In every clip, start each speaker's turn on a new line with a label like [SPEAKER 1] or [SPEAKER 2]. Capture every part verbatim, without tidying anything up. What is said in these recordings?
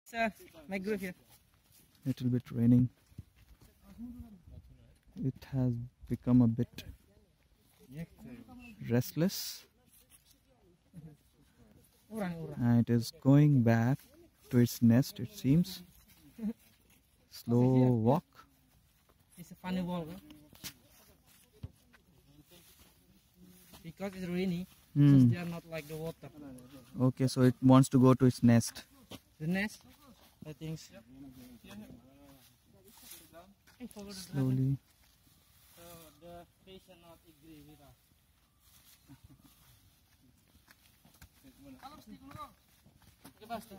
[SPEAKER 1] Sir, my group here.
[SPEAKER 2] Little bit raining. It has become a bit restless and it is going back to its nest, it seems. Slow walk.
[SPEAKER 1] It's a funny walk. Huh? Because it's rainy,
[SPEAKER 2] Hmm.
[SPEAKER 1] so they are not like the water.
[SPEAKER 2] Okay, so it wants to go to its nest.
[SPEAKER 1] The nest, I think.
[SPEAKER 2] Slowly.
[SPEAKER 1] So the fish are not agree with us. Okay, basta.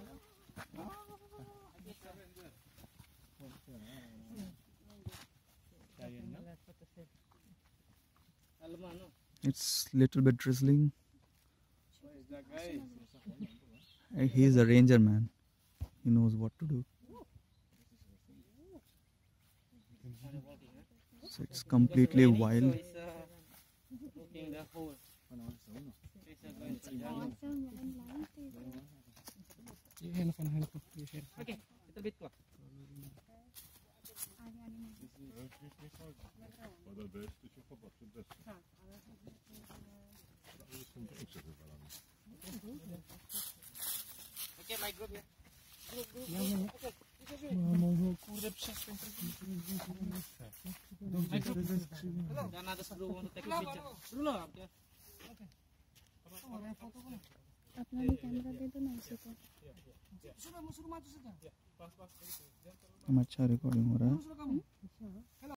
[SPEAKER 2] It's little bit drizzling. Uh, He is a ranger man. He knows what to do. So it's completely wild.
[SPEAKER 1] So it's uh, looking the hole. Fish are going to jump. Okay, little bit clock. Okay, my group here. Group, group, group. Okay. Kurde, przestań. My group. Hello. Another crew want to take a picture. Bruno, okay.
[SPEAKER 3] अपना भी camera दे दो ना इसी को।
[SPEAKER 2] हम अच्छा recording हो रहा है।